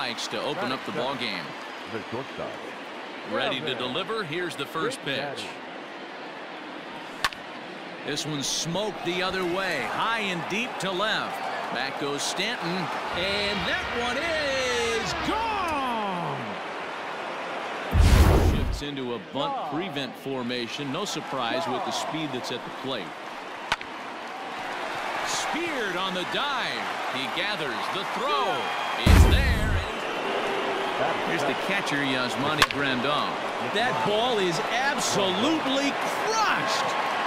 strikes to open up the ball game. The shortstop. Ready to deliver. Here's the first pitch. This one's smoked the other way, high and deep to left. Back goes Stanton, and that one is gone. Shifts into a bunt prevent formation. No surprise with the speed that's at the plate. Speared on the dive. He gathers the throw. It's there. Here's the catcher, Yasmani Grandal. That ball is absolutely crushed.